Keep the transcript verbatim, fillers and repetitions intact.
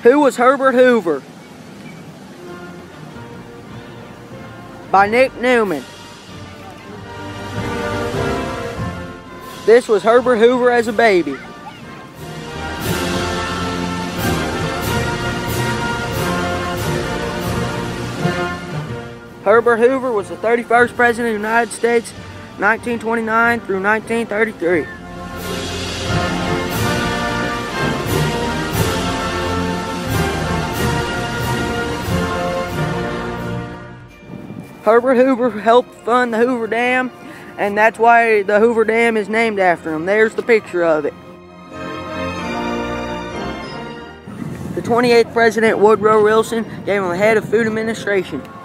Who was Herbert Hoover? By Nick Newman. This was Herbert Hoover as a baby. Herbert Hoover was the thirty-first President of the United States, nineteen twenty-nine through nineteen thirty-three. Herbert Hoover helped fund the Hoover Dam, and that's why the Hoover Dam is named after him. There's the picture of it. The twenty-eighth President, Woodrow Wilson, gave him the head of Food Administration.